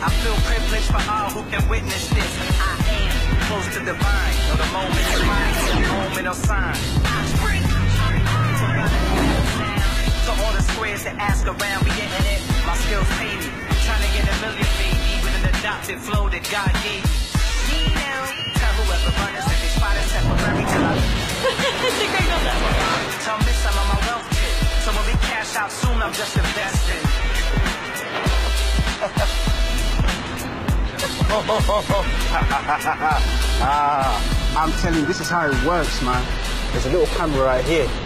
I feel privileged for all who can witness this. I am close to divine. Know the moment is mine, the moment of sign. So all the squares that ask around me getting it, my skills pay me. Trying to get a million feet, even an adopted flow that God gave me. Me now, tell whoever runners if they spot it temporary till I tell Miss I'm on my wealth kit. So when we cash out soon, I'm just investing. I'm telling you, this is how it works, man. There's a little camera right here.